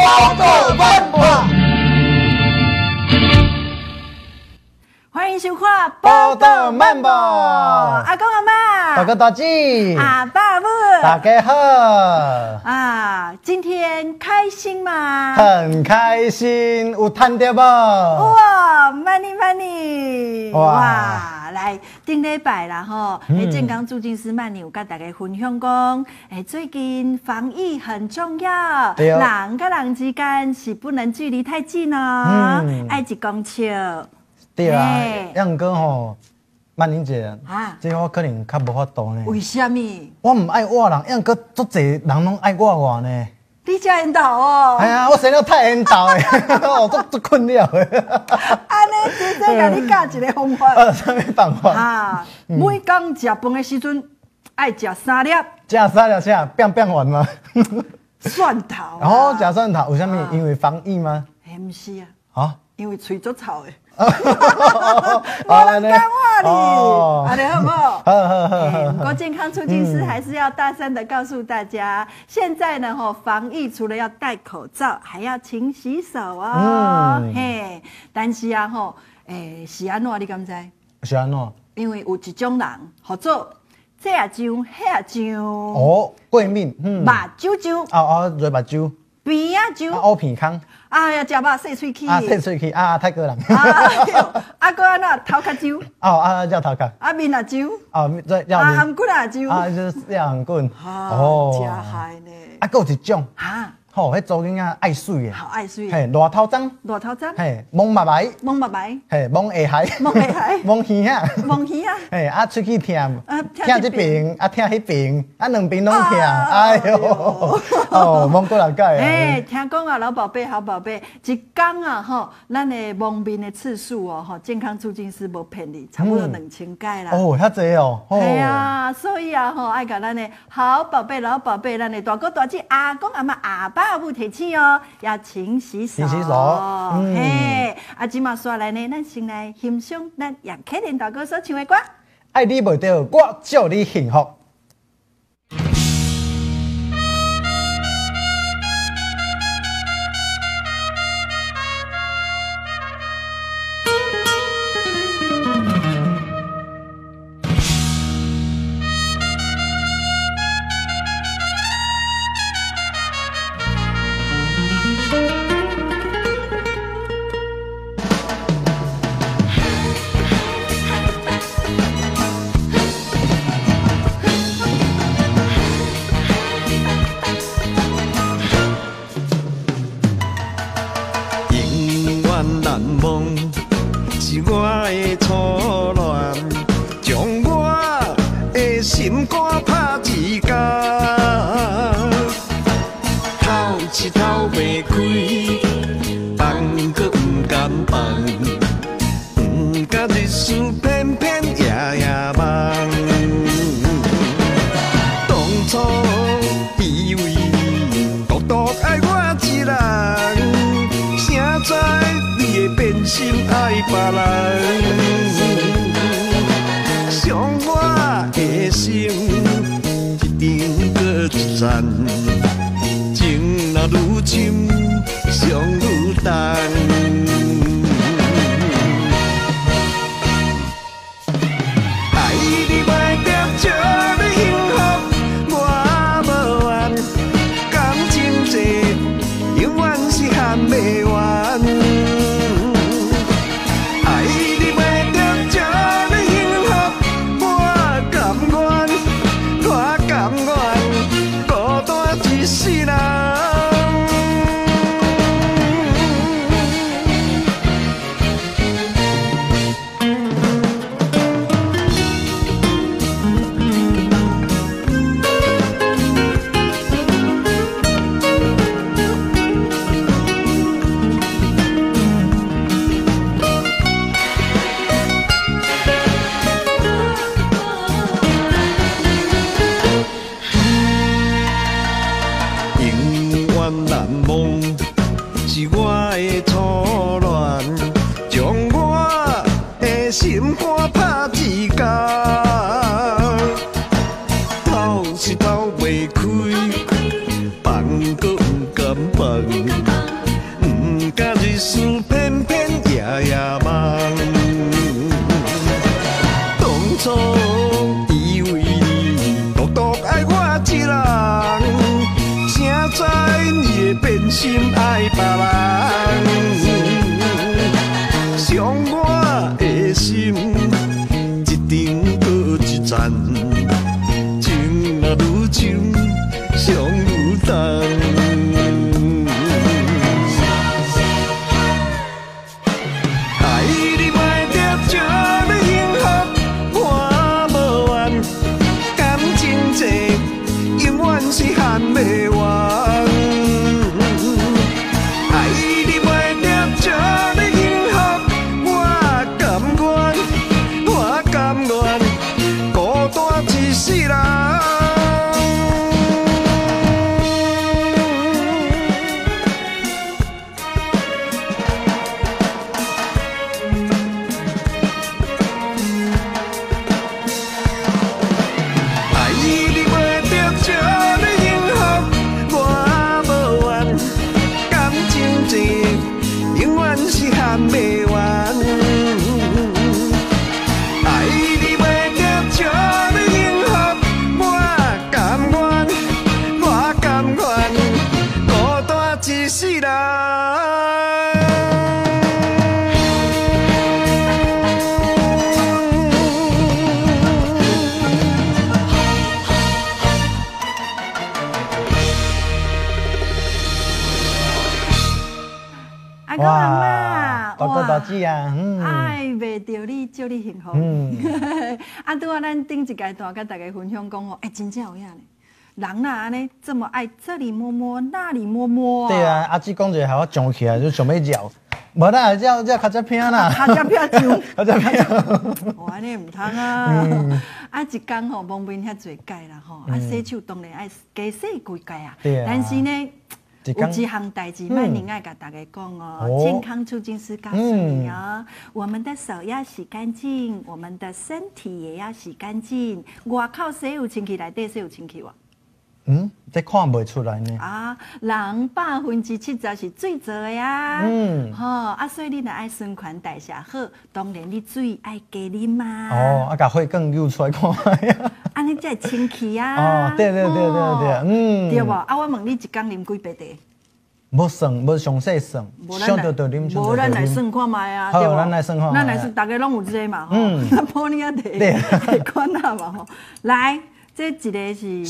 报道漫播。 欢迎收看《 报道漫播》。 阿公阿妈， 大哥大姐， 阿爸母， 大家好啊！今天开心吗？ 很开心，有赚到无？ 哇，money！ 哇，来顶礼拜啦吼，健康助进师曼妮有跟大家分享讲，最近防疫很重要，人跟人之间是不能距离太近哦，爱一公尺。 对啊，要毋过吼，曼妮姐，这我可能较无法度呢。 为什么？ 我唔爱我人，要毋过足侪人拢爱我呢。 你真缘投哦！ 哎呀，我生了太缘投诶，我足困扰诶。 安尼直接甲你教一个方法。 啥物办法？ 啊，每工食饭诶时阵爱食3粒。 食3粒啥？变完吗？ 蒜头。 哦，食蒜头，为什么？因为防疫吗？ 毋是啊。 啊？ 因为嘴足臭诶。我人讲话哩，安尼好不好？好。不过健康促进师还是要大声的告诉大家，现在呢防疫除了要戴口罩，还要勤洗手哦。嘿，但是啊是安怎你敢知？ 是安怎？ 因为有一种人，叫做这也睭，那也睭。 哦，过敏， 目睭睭。 嘴目睭。 鼻啊睭。 乌鼻孔。 哎呀，食肉洗喙齿。 洗喙齿泰国人。 搁安怎头壳睭？ 叫头壳。 面也睭。 这叫面。 頷骨也睭。 就是頷骨。 真害呢。 搁有一种。迄查囡仔爱水诶。 好爱水。 嘿，大头针。 大头针。 嘿，蒙目白。 蒙目白。 嘿，蒙下海。 蒙下海。 蒙耳啊。 蒙耳啊。 嘿，出去疼，疼这边，疼迄边，两边拢疼。哎呦，蒙过人解。 听讲啊，老宝贝、好宝贝，一天啊，咱的蒙面的次数哦，健康促进师无骗你，差不多2000届啦。 哦，遐济哦。 系啊，所以啊，爱甲咱的好宝贝、老宝贝，咱的大哥大姐、阿公阿妈、阿爸母提醒哦，要勤洗手。 勤洗手。 嘿，即马刷来呢，咱先来欣赏咱杨启林大哥所唱的歌。 爱你袂着，我祝你幸福。 是我的初恋，将我的心肝拍一架，透一透袂开，放搁不甘放，不甲日思偏偏夜夜梦。当初以为独独爱我一人，谁知你会变心爱别人，伤我的心一定搁一层，情若愈深，伤愈重。爱你袂着，祝你幸福，我无怨，感情债永远是含袂完。是我的初恋，将我的心肝拍一架，透是透袂开，放搁不甘放。 别人，伤我的心一阵搁一站，情若愈深，伤愈重。是喊袂完，爱你袂得这么幸福，我甘愿，我甘愿孤单一世人。爱你袂得这。是喊袂完，爱你袂得这么幸福，我甘愿，我甘愿孤单一世人。 阿公阿妈， 大哥大姐啊， 爱袂着你，祝你幸福。啊，拄啊，咱顶一阶段甲大家分享讲哦，真正有影呢。人哪安尼这么爱这里摸摸，那里摸摸啊？ 对啊，阿姊讲一个，害我上起来就想要绕。无啦，这较只偏啦， 较只偏就， 较只偏。 哦，安尼唔通啊！啊，一工吼，摸面遐侪届啦吼，啊，洗手当然爱加洗几届啊。但是呢。有一项代志，万宁爱甲大家讲哦，健康促进师告诉你哦，我们的手要洗干净，我们的身体也要洗干净。外口洗有清气，内底洗有清气哇？ 这看袂出来呢。 啊，人70%是水做的呀。所以你若爱循环代谢好，当然你水爱加啉嘛。 哦，啊，甲血管流出来看。 安尼才会清气啊！ 哦，对， 对无？啊，我问你，一工啉几杯茶？ 无算，无详细算，想到就啉， 无咱来算看卖啊，对无？ 咱来算看。 咱来算，大家拢有这嘛吼。玻璃啊茶，看啊嘛吼。来，这一个是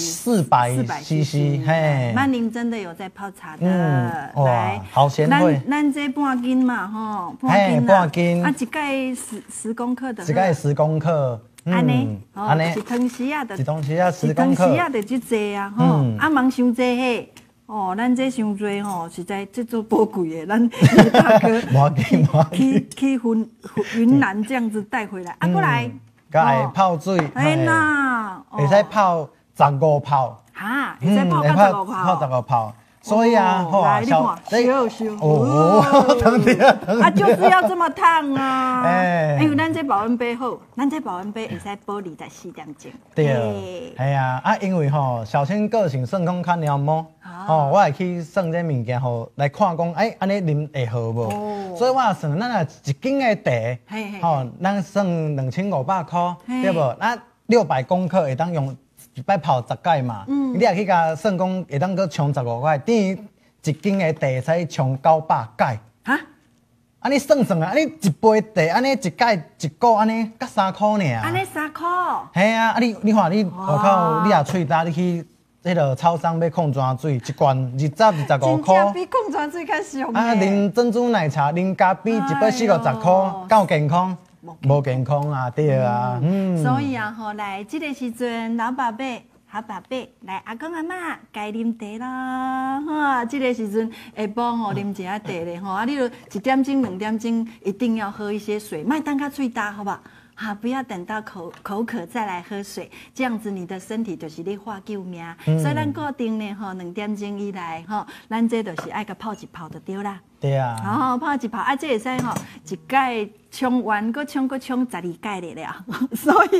400cc， 嘿。 曼宁真的有在泡茶的， 来，好贤惠。 咱这半斤嘛吼， 半斤。 啊，一盖10公克的。 一盖10公克。 安尼，一汤匙啊， 一汤匙啊，10公克。 一汤匙啊，就这济啊，吼，啊，忙伤济嘿，咱这伤济吼，实在这做宝贵的，咱大哥去云南这样子带回来，啊，过来， 该泡水， 哎呐， 会使泡15泡， 哈，会使泡15 泡。所以啊， 来你看，烧哦，烫啊，就是要这么烫啊！因为咱这保温杯好，咱这保温杯会使保24点钟。 对，系啊，因为小千个性算讲较猫毛，我会去算这物件来看讲，安尼啉会好无？所以我也算，咱若1斤的茶，咱算2500块，对无？那600公克会当用。一摆泡10届嘛，你也去甲算讲会当搁冲15块，等于1斤的茶使冲900届。 哈？ 安尼算啊，安尼一杯茶，安尼一届一个安尼才3块尔。 安尼3块？ 系啊，你看你外口你也喙焦，你去迄个超商要矿泉水，一罐25块。 真正比矿泉水较俗。 啉珍珠奶茶，啉咖啡，一杯40块，够健康？无健康啊，对啊， 所以啊，来这个时阵，老宝贝、好宝贝，来阿公阿妈该啉茶啦，这个时阵下晡啉一下茶咧，啊，你就1点钟、2点钟一定要喝一些水，莫等到嘴干，好不好？不要等到口渴再来喝水，这样子你的身体就是咧化救命。所以咱固定呢2点钟以来咱这就是爱个泡一泡就对啦。 对啊。 然后泡一泡，这会使一届冲完，搁冲12届了，所以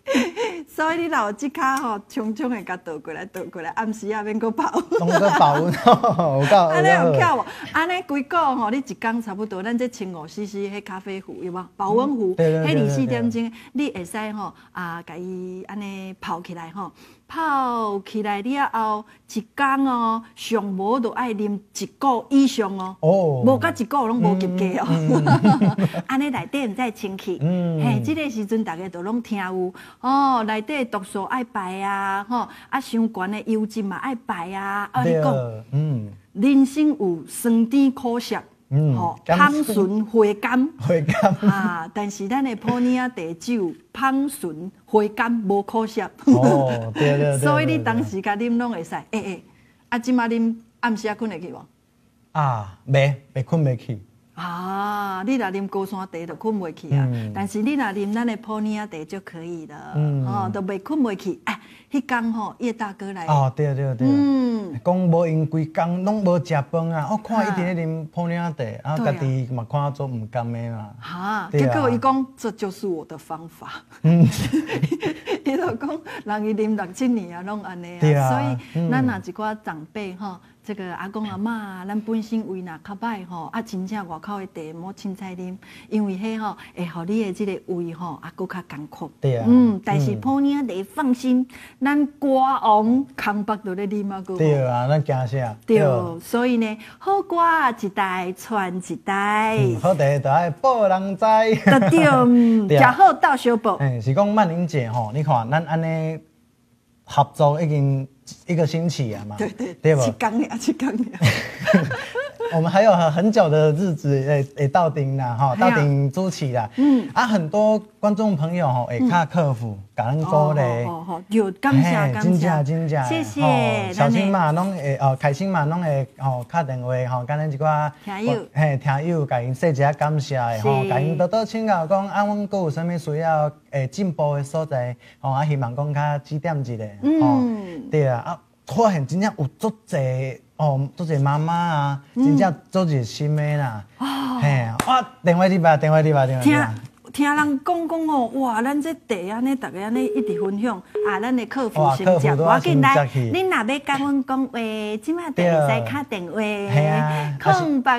所以你若有即骹吼，匆匆的甲倒过来，暗时也免搁泡。 拢搁泡，有够。 安尼有巧无？安尼规个吼，你一工差不多，咱这清5cc迄咖啡壶有无？保温壶，迄24点钟，你会使吼甲伊安尼泡起来吼。泡起来了后，一工哦，上无就爱啉1股以上哦。无甲1股拢无及格哦。安尼内底毋知清气。嘿，即个时阵大家都拢听有哦，内底毒素爱排啊，吼啊，伤悬的油脂嘛爱排啊。啊，你讲，人生有酸甜苦涩。吼，芳醇花甘，啊！但是咱的普洱啊茶酒，芳醇花甘无苦涩。 对。 所以你当时甲啉拢会使，啊，即马啉暗时啊困会去无？ 啊，袂困袂去。 啊，你若啉高山茶就困袂去啊，但是你若啉咱的普洱啊茶就可以了，都袂困袂去。哎，迄天吼叶大哥来。 对。讲无因规工拢无食饭啊，我看伊伫咧啉普洱茶，啊，家己嘛看做毋甘的嘛。 哈，结果伊讲这就是我的方法。伊就讲人伊啉6、7年啊，拢安尼啊，所以咱若一寡长辈吼。这个阿公阿嬷，咱本身胃若较歹吼，啊，真正外口的茶莫凊彩啉，因为迄吼会互你的即个胃吼啊，搁较艰苦。 对啊。 但是普洱茶放心，咱歌王康北都咧啉啊，搁。 对啊，咱惊啥？ 对，所以呢，好歌一代传一代。 好茶就爱报人知。 对，食好到小报。 是讲万宁姐吼，你看咱安尼合作已经1个星期啊嘛， 对吧？7天了。 我们还有很久的日子会到顶啦，哈，到顶主持啦。很多观众朋友吼会较克服，甲咱鼓励。 有感谢， 真正， 谢谢。 小新嘛拢会开心嘛拢会敲电话甲咱一寡听友甲因说一下感谢的甲因多多请教讲阮阁有啥物需要进步的所在，希望讲较指点一下。对啊，发现真正有足侪。足侪妈妈啊，真正做热心的啦。电话你吧。听人讲哦，哇，咱这茶安尼，大家安尼一直分享啊，咱的客服先食，我紧来，恁若要甲阮讲话，即马就会使敲电话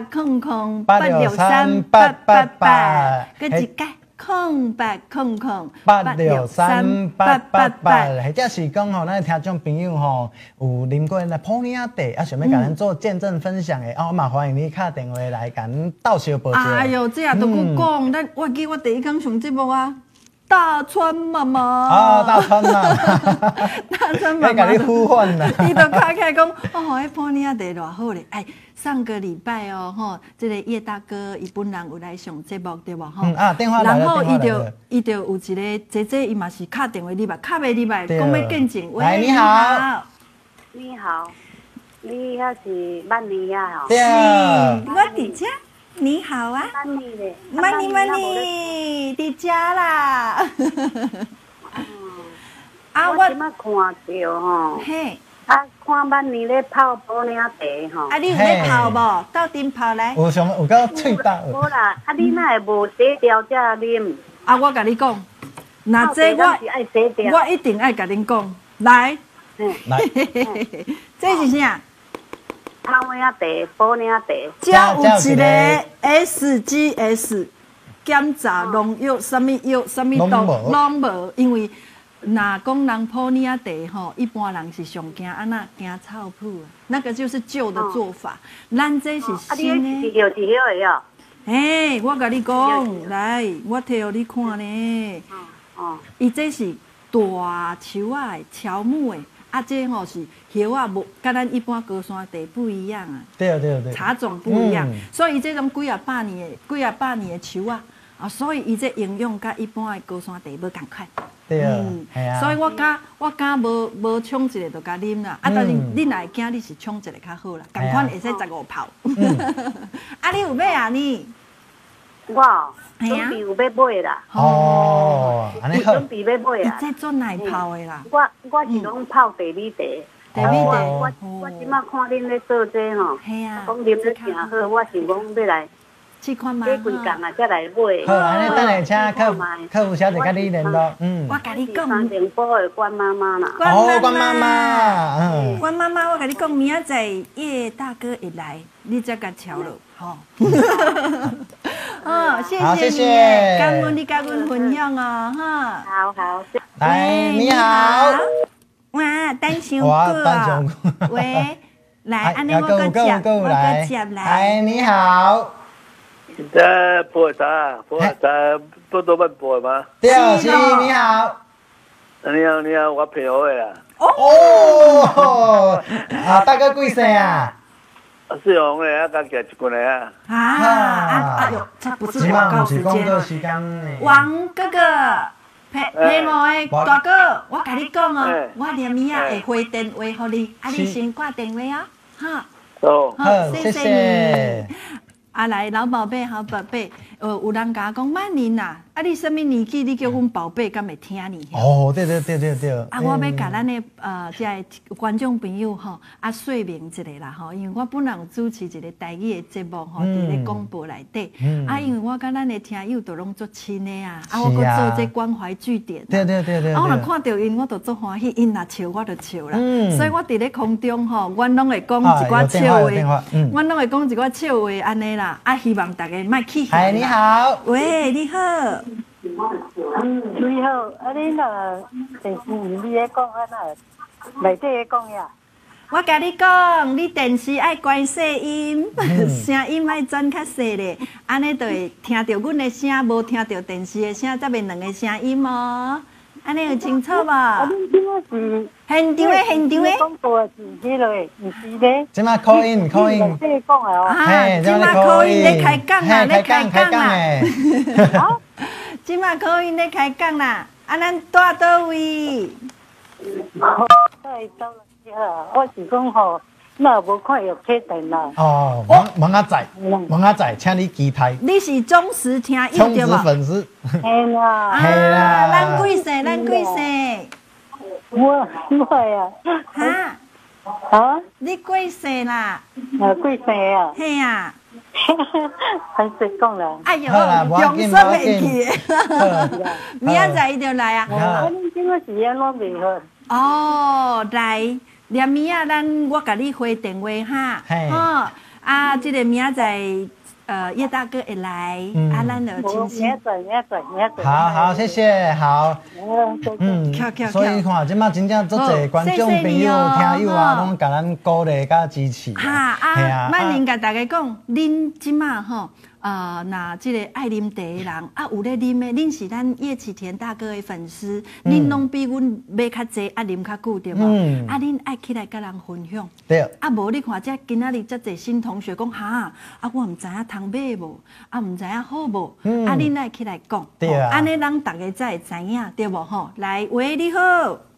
，0800863888，佮一解。0800863888， 或者是讲咱听众朋友有啉过咱普洱茶，想要甲咱做见证分享的，我嘛欢迎你敲电话来甲咱斗相报。 哎哟，这也都够讲，我记我第一天上节目啊，大川妈妈。 大川嘛， 大川妈妈， 甲你呼唤啦。 伊都开起来讲，迄普洱茶偌好咧，上个礼拜这个叶大哥伊本人有来上节目对吧？ 电话来了， 然后伊就有一个姐姐，伊嘛是敲电话入来，敲袂入来，讲要见证。 喂，你好。 你好，你遐是曼妮呀？ 对啊。 我伫遮。你好啊。 曼妮伫遮啦。 我即马看到吼。嘿。看曼妮咧泡普洱茶吼。 你有咧泡无？到顶泡来。 有够脆大。 无啦，你哪会无洗掉才啉？ 我甲你讲，那这我一定爱甲恁讲，来。这是啥？ 泡洱茶、普洱茶。 加有一个 SGS 检查农药，什么药、什么毒拢无，因为。若讲人普洱茶一般人是上惊安那惊臭扑啊，那个就是旧的做法。咱这是新的。 是的我甲你讲，来，我摕互你看呢。伊这是大树啊，乔木的，这是叶啊，无甲咱一般高山茶不一样啊。 对。 茶种不一样，所以伊这种几啊百年的树啊，所以伊这营养甲一般的高山茶无共款。 对啊， 所以我敢无冲一个就甲啉啦，但是你若会惊，你是冲一个较好啦，共款会使15泡。你有买啊你？ 我准备有要买啦。 安尼好。 准备要买啊。 伊这做哪泡的啦？ 我是拢泡茶米茶。我即马看恁咧做这吼，讲啉得诚好，我是讲要来去看妈。 过几工啊，再来买。 好，安尼等下请客服小姐甲你联络。 我甲你讲， 三重埔的关妈妈啦。 哦，关妈妈， 关妈妈，我甲你讲，明仔载叶大哥会来，你再甲敲了，吼。哦，谢谢，感恩你甲阮分享哦，哈。 好。 来，你好。 哇，蛋香菇啊！喂，来，安尼我个接来。 哎，你好。 这播啥？不多半播吗？ 对，是你好。 你好，我朋友的啦。 哦，啊，大哥几岁啊？ 是红的啊，刚结一棍的啊。 哎呦，这不是广告时间。王哥哥。陪我的大哥，我甲你讲哦，我连米啊会回电话给你，你先挂电话啊，哈。 好，谢谢。 来，老宝贝，好宝贝，有人甲我讲曼玲呐，你什么年纪？你叫阮宝贝，敢会听你？ 哦，对。 我要甲咱的这观众朋友吼，说明一下啦吼，因为我本来有主持一个台语的节目吼，伫咧广播内底，因为我甲咱的听友都拢足亲的啊，我搁做这关怀据点， 对。 我若看到因，我就足欢喜，因若笑我就笑啦，所以我伫咧空中吼，阮拢会讲一寡笑话，阮拢会讲一寡笑话安尼啦。希望大家莫气。 嗨，你好。 喂，你好。 你好，你若电视你咧讲内底咧讲呀？ 我甲你讲，你电视爱关细音，声音爱转较细咧，安尼就会听到阮的声，无听到电视的声，才袂两个声音哦。安尼有清楚无？现场的。 广播是迄个，唔是咧。 即马 call in。 即讲的哦。 即马 call in 咧开讲啦，咧开讲啦。即马 call in 咧开讲啦，咱住倒位？ 我是讲吼，那无看有开电啦。 哦，蒙阿仔，请你期待。 你是忠实听友对无？ 忠实粉丝。 嘿啦。 咱几岁？ 我呀。 你几岁啦？ 几岁啊？ 嘿啊。 很识讲啦。 哎呦，用说袂记。明仔载一定来啊。 你今个时间拢袂好。 哦，来，连明仔我甲你回电话哈。这个明仔载叶大哥会来，咱就亲戚。 好，谢谢，好。所以看，即马真正足侪观众朋友、听友啊，拢甲咱鼓励甲支持。 曼玲甲大家讲，恁即马吼。那这个爱啉茶的人有咧啉的，恁是咱叶启田大哥的粉丝，恁拢比阮买较济，啉较久对无？恁爱起来甲人分享。 对。 无你看，今仔日遮济新同学讲哈，我唔知影通买无，唔知影好无，恁爱起来讲。 对啊。 安尼人大家才会知影，对无吼？来，喂，你好。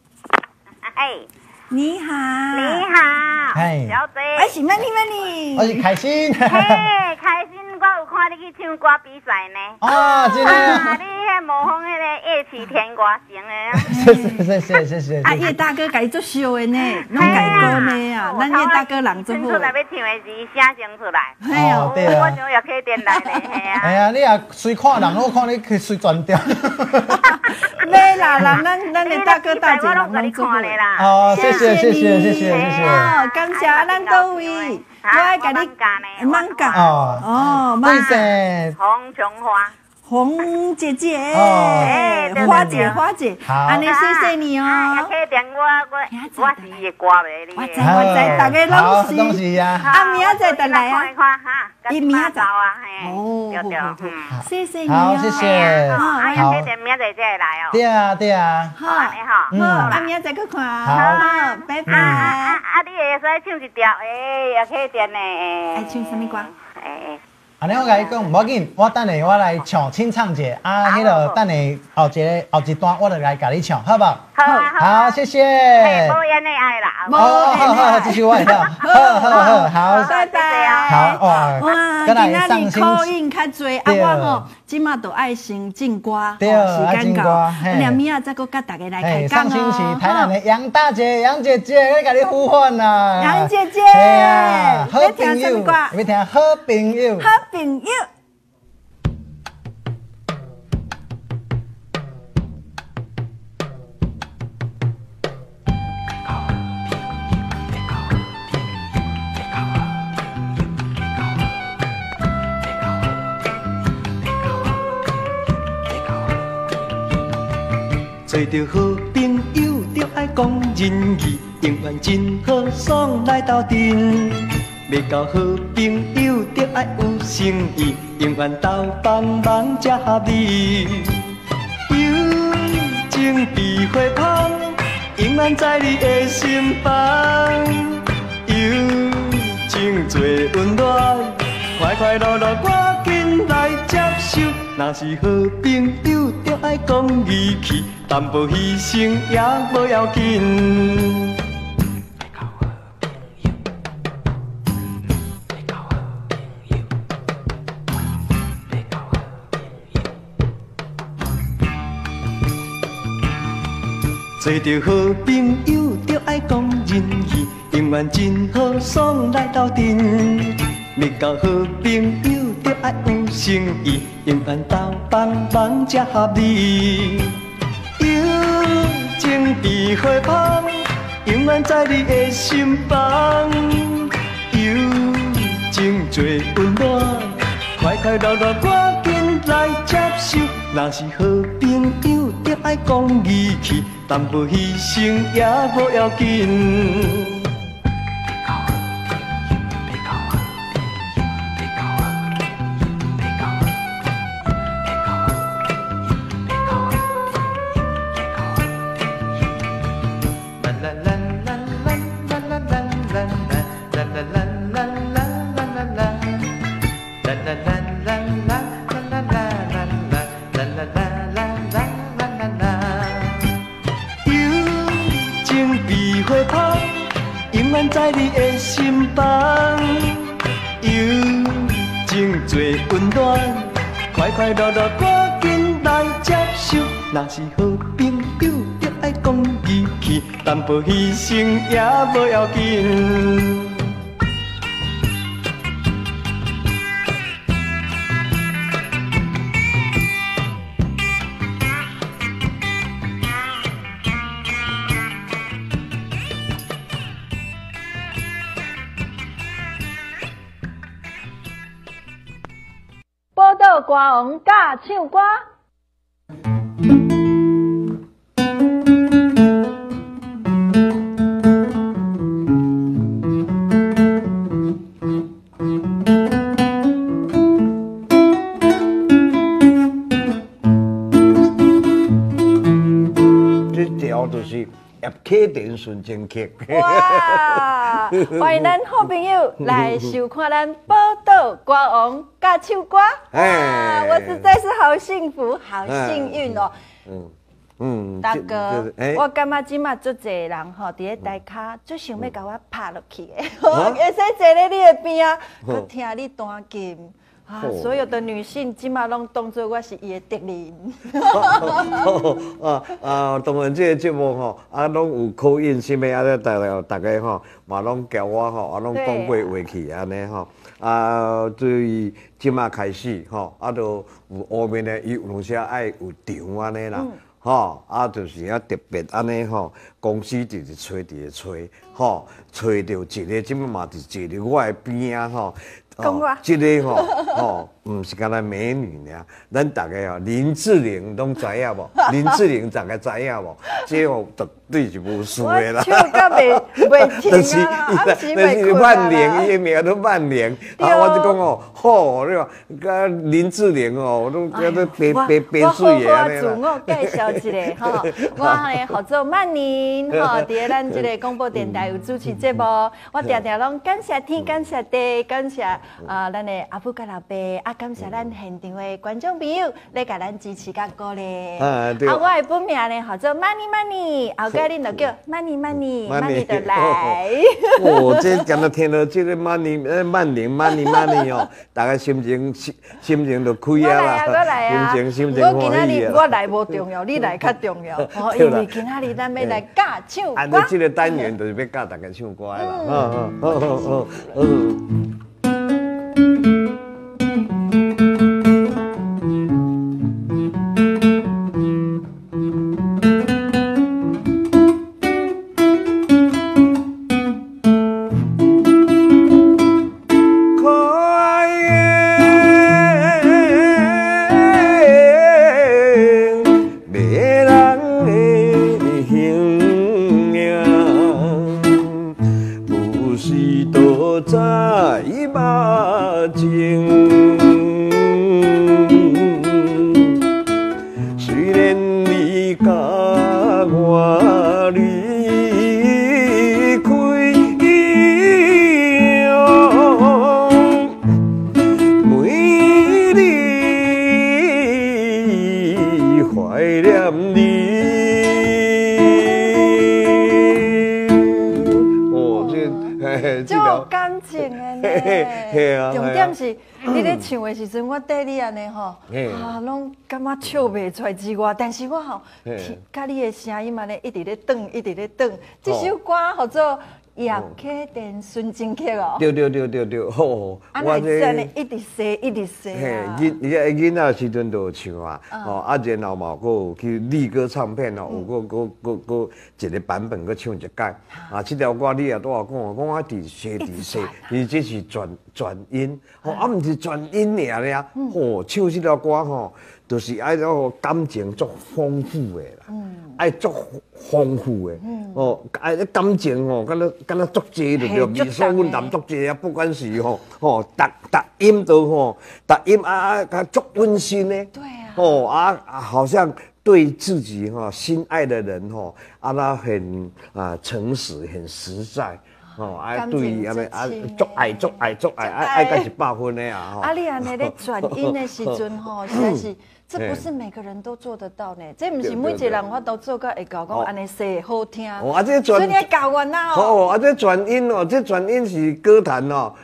你好。 小姐。 是曼妮。 我是开心。 开心。我有看你去唱歌比赛呢。 真的。 你迄模仿迄个叶启田歌声的。谢。 叶大哥家做秀的呢，拢家歌呢啊，咱叶大哥人做好。 出来要唱的时声声出来。 对啊。 我想要开电来呢， 哎呀，你也随看人，我看你去随转调。 没啦，咱的大哥大姐人拢做好啦。谢谢。 感谢咱各位。我爱甲你慢讲几岁？ 洪琼花， 洪姐姐，花姐， 安尼谢谢你哦。 也可以点我是伊的歌迷你。 我知，大家拢是啊。 明仔载再来啊。 伊明仔载啊， 对，谢谢你好，谢谢。 好，可以点明仔载再来哦。 对啊。 好，你好，明仔载去看。好，拜拜。 你会使唱一条，也可以点呢。 爱唱什么歌？ 安尼我甲你讲，无要紧，我等下我来唱清唱者，迄个等下后一段我就来甲你唱，好不好？好，谢谢。 无烟的爱啦， 好，继续我跳，好， 拜拜。 好哇， 今仔日口音较侪，我吼即马都爱先进歌，时间到，两明仔再搁甲大家来开讲哦。 上星期台南的杨大姐、杨姐姐在甲你呼唤呐。 杨姐姐， 好朋友，要听好朋友。 朋友。 做着好朋友，着爱讲仁义，永远真好爽来斗阵。要交好朋友，着爱有诚意，永远斗帮忙才合理。友情比花香，永远在你的心房。友情最温暖，快快乐乐赶紧来接受。若是好朋友，着爱讲义气，淡薄牺牲也无要紧。做着好朋友，着爱讲仁义，永远真好爽来斗阵。要交好朋友，着爱有诚意，永远斗帮忙才合理。友情比花香，永远在你的心房。友情最温暖，快快乐乐赶紧来接受。若是好朋友，着爱讲义气，淡薄牺牲也无要紧。在你的心房，友情最温暖，快快乐乐赶紧来接受。若是好朋友，着爱讲义气，淡薄牺牲也无要紧。 歌王甲唱歌。 这条就是叶启田纯情曲。 哇！欢迎咱好朋友来收看咱宝岛歌王甲唱歌。哇！我实在是好幸福，好幸运哦。大哥，我感觉即马足侪人吼，伫咧台骹，最想要甲我拍落去的，会使坐咧你的边啊，佮听你弹琴。啊！所有的女性即马拢当作我是伊的敌人。 当然这个节目吼，拢有口音什么大家吼，嘛拢叫我吼，拢讲过话去安尼吼。对即马开始吼，就有后面的有拢些爱有场安尼啦。吼，就是特别安尼吼，公司就是找吼，找到一个，即摆嘛是坐伫我的边啊吼。这个吼，唔是干那美女尔，咱大家林志玲拢知影无？林志玲大家知影无？这绝对是无输的啦。 我唱甲袂停啊， 但是万玲，伊的名都万玲。我就讲好，你话甲林志玲我都觉得白水的安尼啦。 我好介绍一下吼，我呢合作万宁吼，伫咱这个广播电台有主持节目，我常常拢感谢天、感谢地、感谢咱的阿父甲老爸，感谢咱现场的观众朋友来甲咱支持甲鼓励。我的本名呢合作 Money， 后盖恁就叫 Money 就来。 这讲到听到这个 Money 哦，大家心情就开啊啦。 我来啊！ 心情欢喜啊。 我今仔日我来无重要，你来较重要。因为今仔日咱要来教唱歌。 安尼这个单元就是要教大家唱歌啦。 虽然你甲我离开了，每日怀念你。 就有感情的呢，重点是你咧唱的时阵，我缀你安尼吼，拢感觉唱袂出来之外，但是我吼，甲你的声音安尼一直咧转，一直咧转。这首歌叫做《叶客店纯情曲》哦。对， 吼， 我这一直说，一直说啊。 囡仔时阵就有唱啊，吼，然后嘛，有去力歌唱片哦，有个一个版本去唱一届。这条歌你也拄仔讲，我伫写，伊这是转音，吼，毋是转音尔，吼，唱这条歌吼，就是爱个感情足丰富的啦，爱足丰富的，哦，爱感情吼，敢若足济就对，味所混淡足济啊，不管是逐音都吼，逐音足温馨的，对啊，好像对自己心爱的人那很诚实，很实在。对，安尼足爱，爱甲100分的啊！ 你安尼咧转音的时阵实在是，这不是每个人都做得到呢。这不是每一个人我都做到会教讲安尼说好听。所以你要教我呐哦。 这转音这转音是歌坛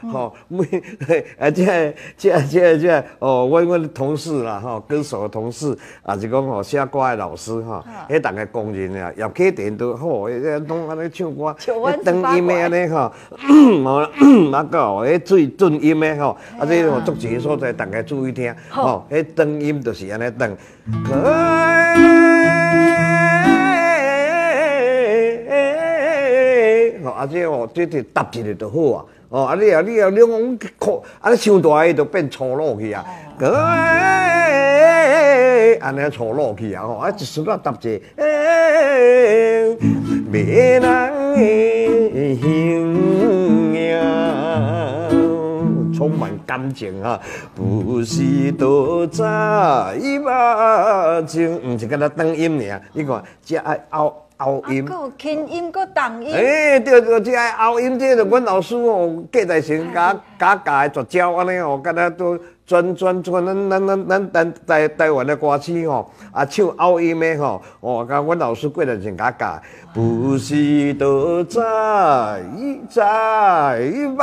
这我同事啦歌手的同事是讲写歌的老师迄大家公认啊，叶客店都好，拢安尼唱歌，长音的安尼嘛到最准音的这足济所在，大家注意听迄长音就是安尼长。这搭一个就好啊！你讲你唱大个就变粗鲁去啊！安尼粗鲁去啊！一时啊搭一个，美人的形影，充满感情啊！不是都在目前，毋是敢若长音尔，你看这爱拗音， 有轻音，有重音。 对，这爱拗音，这就阮老师隔在身教的绝招安尼敢若都专咱台湾的歌曲唱拗音的甲阮老师过来前教，不是都在目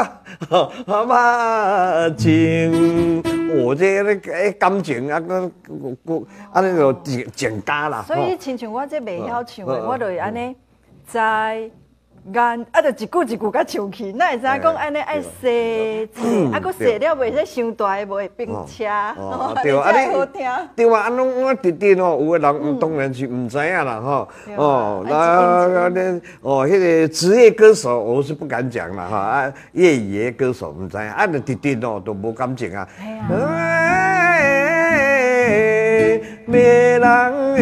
前。这个感情安尼就增加啦。 所以亲像我这袂晓唱的，我就会安尼在眼就一句一句甲唱去，哪会知影讲安尼爱细搁细了袂使伤大，无会并车， 对啊， 好听。 对啊，我直直有个人当然是唔知影啦迄个职业歌手我是不敢讲啦业余的歌手唔知影，就直直都无感情啊。美人的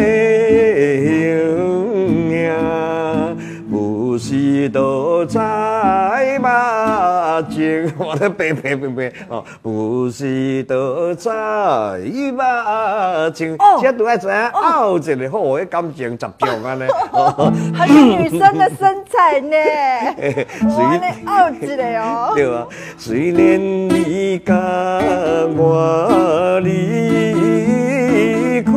形影，不是都在目前。我咧背不是都在目前。这都爱知影拗一个好的感情十种安尼。 很有女生的身材呢。我咧拗一个哦。 对啊，虽然你甲我离开。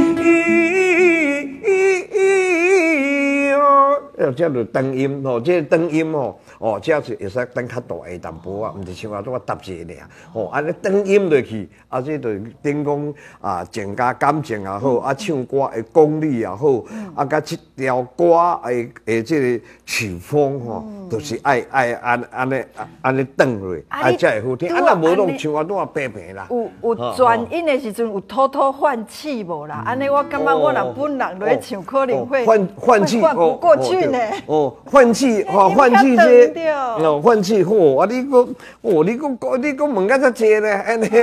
这就长音这长音这是会使等较大个淡薄啊，毋是像我搭一个尔安尼长音落去这就等讲增加感情也好唱歌的功力也好甲这条歌的这个曲风就是爱安尼转落才会好听。若无拢像我拄平平啦。 有转音的时阵有偷换气无啦？安尼我感觉我若本人落去唱，可能会换气不过去呢。 换气换气这换气好你讲问甲遮济呢？安尼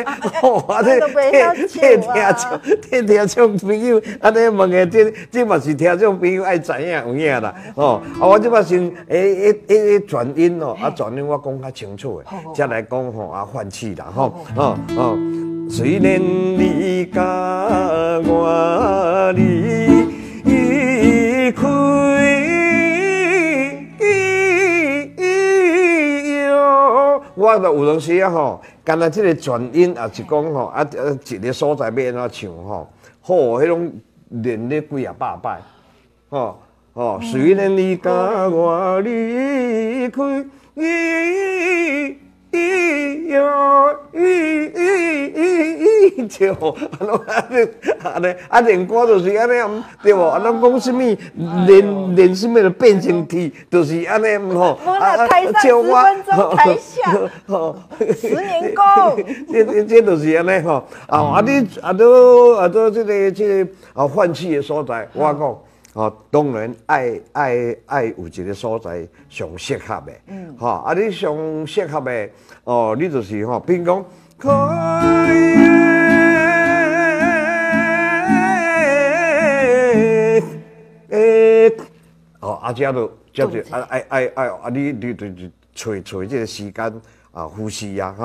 听众朋友安尼问的这嘛是听众朋友爱知影有影啦我这嘛先转音转音我讲较清楚的，再来讲换气啦虽然你甲我离开。我就有当时啊吼，干那即个转音也是讲吼，一个所在要安怎唱吼，好，迄种练咧几啊百摆，虽然你甲我离开，就练歌就是安尼，对无？咱讲什么练什么就变成去，就是安尼吼。 台上10分钟，台下10年功。 这就是安尼吼。都这个换气的所在，我讲当然爱有一个所在上适合的，你上适合的你就是比如讲。这就你找这个时间呼吸啊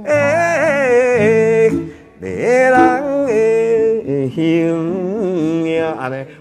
别人的形呀，安尼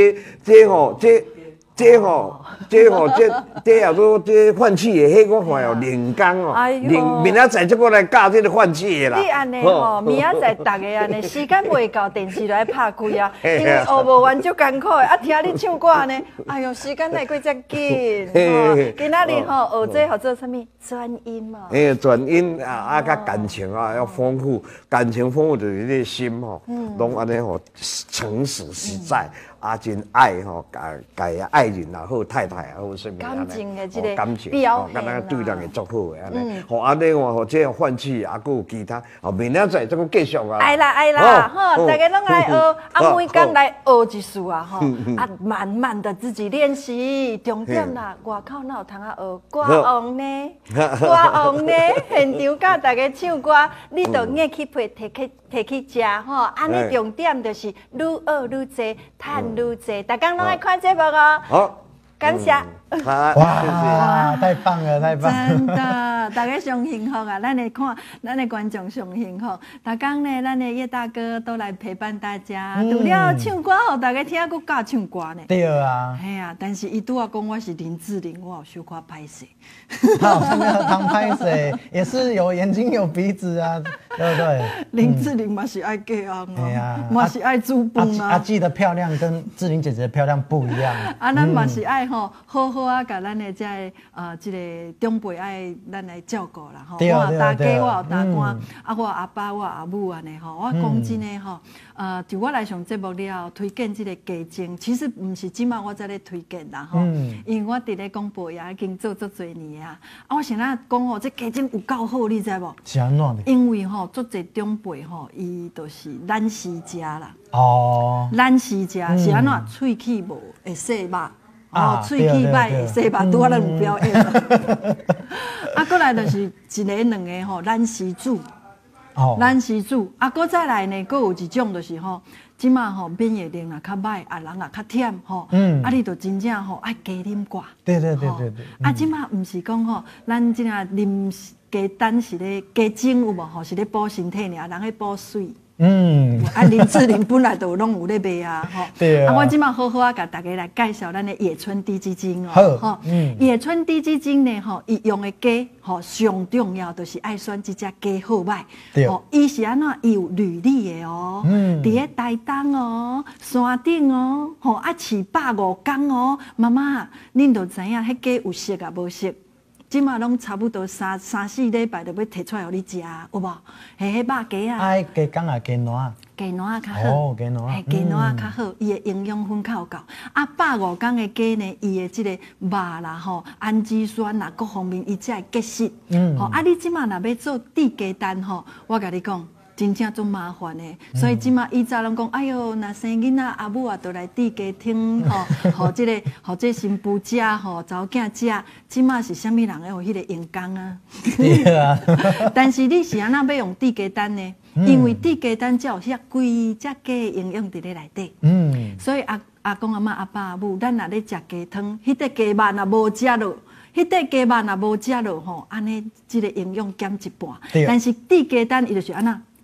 这也都这换气的，迄我看有练功明仔载再过来教这个换气的啦。 你安尼明仔载大家安尼时间袂够，电视就爱拍开啊，因为学无完足艰苦的。听你唱歌呢，哎呦，时间来过遮紧。今仔日学这学做啥物？转音嘛。 转音甲感情要丰富，感情丰富就是你的心拢安尼诚实实在。真爱家爱人也好，太太也好，什么感情的这个感情， 表现敢若对人会足好的安尼。安尼话这样换气，还佫有其他，明仔载再佫继续啊。 爱啦，大家拢来学，每天来学一次啊，慢慢的自己练习。重点啦，外口哪有通学歌王呢？歌王呢？现场教大家唱歌，你就硬去提去食安尼重点就是愈学愈济，赚愈济。大家拢爱看节目哦。 好， 感谢。 哇，太棒了，太棒了！ 真的，大家上幸福啊！咱来看，咱的观众上幸福。大家呢，咱的叶大哥都来陪伴大家。除了唱歌吼，大家听佫教唱歌呢。 对啊。 嘿啊，但是伊拄啊讲我是林志玲，我有小可歹势。 好，没有当歹势，也是有眼睛有鼻子啊，对不对？ 林志玲嘛是爱嫁人啊，嘛是爱煮饭啊。 阿纪的漂亮跟志玲姐姐的漂亮不一样。 咱嘛是爱好啊，甲咱的这个长辈爱咱来照顾啦吼。我有大家，我有大官，我阿爸，我阿母安尼吼。我讲真诶吼，就我来上节目了，推荐这个家精，其实毋是即马我才咧推荐啦吼。因为我伫咧广播也已经做足侪年啊。我想咱讲吼，这家精有够好，你知无？ 是安怎的？因为吼，足侪长辈吼，伊就是懒时食啦。懒时食是安怎？喙齿无会洗肉。喙齿歹会洗肉，拄啊咱有表演。过来就是一个两个吼，懒时煮，懒时煮。过再来呢，佫有一种就是吼，即马吼免疫力也较歹，人也较忝吼。你就真正吼爱加啉歌。对。即马毋是讲吼，咱即下啉鸡蛋是咧鸡精有无吼？是咧补身体尔，人咧补水。林志玲本来就拢有咧卖啊，吼。对啊。我即马好好甲大家来介绍咱的野村低基精哦。好。野村低基精呢，吼，伊用的鸡，吼，上重要就是爱选即只鸡好歹。对。伊是安怎？伊有履历的哦。伫咧台东哦，山顶哦，吼，饲150天哦。妈妈，恁就知影，迄鸡有熟啊无熟？即马拢差不多3、4礼拜就要摕出来互你食，有无？迄肉鸡啊。 鸡肝啊，鸡卵。 鸡卵较好。鸡卵。鸡卵较好，伊的营养分较够。150天的鸡呢，伊的即个肉啦吼，氨基酸啦，各方面伊才会结实。你即马若要做滴鸡蛋吼，我甲你讲。真正足麻烦的，所以即马以前拢讲，哎哟，若生囡仔阿母啊，都来滴鸡汤吼，互这新妇食吼，查某囝食。即马是啥物人会有迄个用功啊？对啊。但是你是安怎要用滴鸡蛋呢？因为滴鸡蛋才有遐规只鸡的营养伫咧内底。所以阿公阿嬷阿爸阿母，咱若咧食鸡汤，迄块鸡肉若无食落。迄块鸡肉若无食落吼，安尼即个营养减一半。但是滴鸡蛋伊就是安那。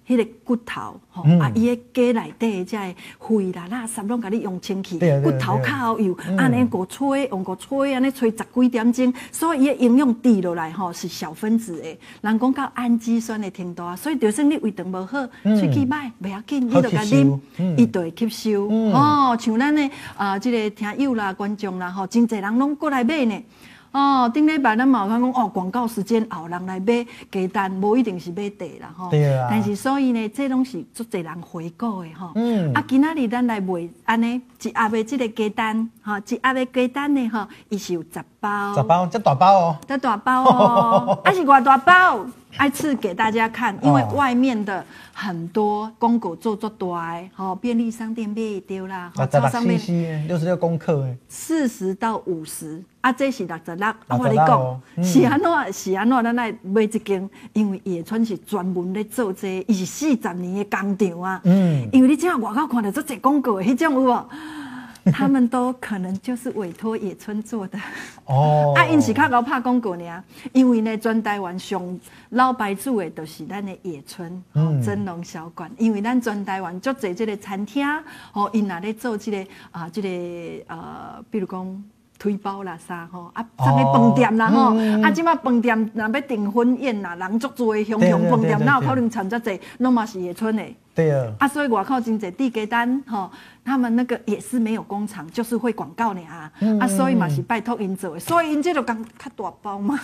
迄个骨头吼，伊个鸡内底即个血啦、垃圾拢甲你用清气，骨头较油，安尼个吹，用个吹，安尼吹10几点钟，所以伊个营养滴落来吼是小分子的，人讲到氨基酸的程度啊，所以就算你胃肠无好，喙齿歹，袂要紧，你就甲啉，伊就会吸收。哦，像咱的即个听友啦、观众啦吼，真侪人拢过来买呢。哦，顶礼拜咱嘛有讲哦，广告时间后人来买鸡蛋，无一定是买茶啦吼。 对啊。 但是所以呢，这拢是足侪人回购的吼。啊，今仔日咱来卖安尼一盒的即个鸡蛋，吼，一盒的鸡蛋呢吼，伊是有10包。 10包，这大包哦。 这大包哦，还是偌大包？爱吃给大家看，因为外面的很多公狗做大的，吼，便利商店买丢啦， 超商面66公克 ，40到50，啊，这是66。我跟你讲，是安怎，咱来买一间，因为野村是专门咧做这，伊是40年的工厂啊。因为你这样外口看到足侪广告的，迄种有无？他们都可能就是委托野村做的哦，啊，因是较高拍广告尔，因为呢，全台湾上老牌子的，就是咱的野村蒸笼小馆，因为咱全台湾足侪这个餐厅，哦，因若咧做这个比如讲推包啦啥吼，啊，啥物饭店啦吼，啊，即马饭店若要订婚宴啦，人足多，雄饭店哪有可能参遮济，拢嘛是野村的。 对啊， 啊，所以外口真侪地鸡蛋吼，他们那个也是没有工厂，就是会广告呢啊，所以嘛是拜托因做的，所以因这就讲较大包嘛。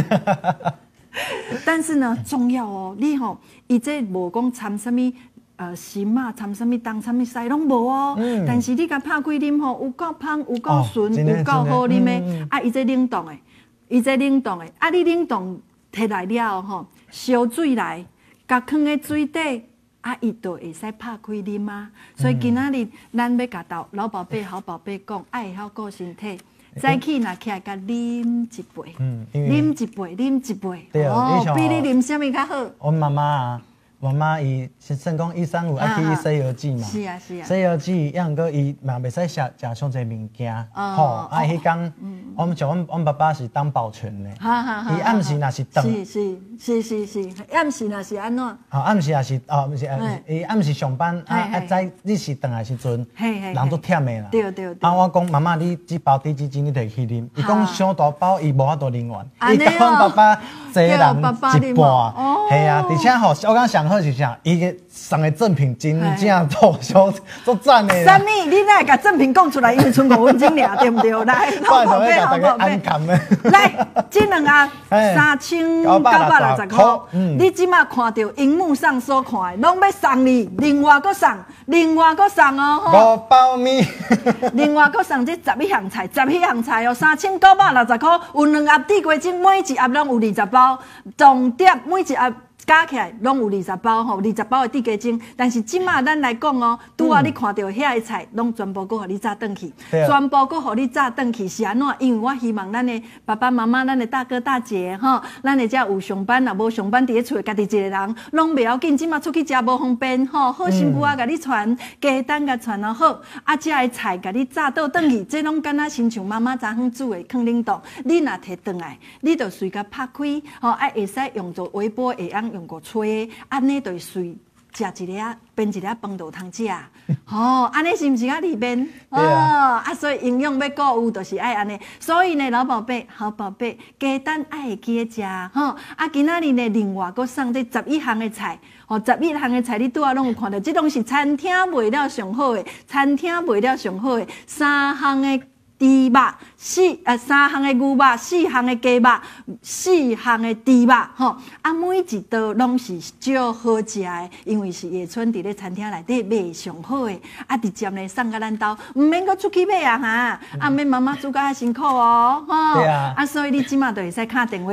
但是呢，重要哦，你吼，伊这无讲掺什么心啊，掺什么糖、掺什么西拢无哦。但是你甲拍开啉吼，有够香，有够顺，有够好啉的。啊，伊这冷冻的，啊，你冷冻摕来了吼，烧水来，甲放在水底。啊，伊就会使拍开啉啊，所以今仔日咱要甲老宝贝、好宝贝讲，爱好顾身体，早起若起来甲啉一杯，啉一杯，哦，比你啉啥物较好？ 我妈妈伊是算讲135爱去西药剂嘛， 是啊， 西药剂，样个伊嘛袂使食上侪物件，吼，啊，迄工我们像阮爸爸是当保全的，伊暗时若是顿， 是，暗时若是安怎？ 暗时也是毋是，伊暗时上班啊，早日是顿的时阵，人都忝的啦。 对。 啊，我讲妈妈，你这包低脂精你摕去啉，伊讲上大包伊无法度啉完，伊甲阮爸爸坐人一半，系啊，而且吼，我讲上好是啥，伊个送的赠品真正足赞的。 啥物？你哪会甲赠品讲出来？因为剩5分钟尔，对不对？来， 好宝贝，好宝贝， 来，这两盒3960块，你即马看到荧幕上所看的，拢要送你，另外搁送哦吼。5包米， 另外搁送这11项菜哦，3960块，有2盒地瓜精，每一盒拢有20包，重点每一盒。加起来拢有20包吼，20包的地鸡精。但是即马咱来讲哦，拄啊你看到遐个菜，拢全部搁互你炸转去，全部搁互你炸转去是安怎？因为我希望咱的爸爸妈妈、咱的大哥大姐吼，咱的遮有上班也无上班伫咧厝，家己一个人拢袂要紧。即马出去食无方便吼，好心妇啊，甲你传鸡蛋甲传啊好，啊遮个菜甲你炸倒转去，这拢敢若亲像妈妈昨昏煮的放冷冻，你若摕转来，你就随甲拍开吼，会使用做微波会用。用过吹，安尼就随食一粒，变一粒饭就通食。吼，安尼是毋是较利便？啊，所以营养要顾有，就是爱安尼。所以呢，老宝贝、好宝贝，鸡蛋爱会记得食吼。啊，今仔日呢，另外搁送这11项的菜，哦，11项的菜你拄仔拢有看到，这拢是餐厅卖了上好的，3项的。猪肉3项的牛肉，4项的鸡肉，4项的猪肉，吼，啊，每一道拢是少好食的，因为是野村伫咧餐厅内底卖上好的，啊，直接呢送到咱兜，唔免搁出去买啊哈，啊，免妈妈煮甲遐辛苦哦，吼， 对啊， 啊，所以你即马就会使敲电话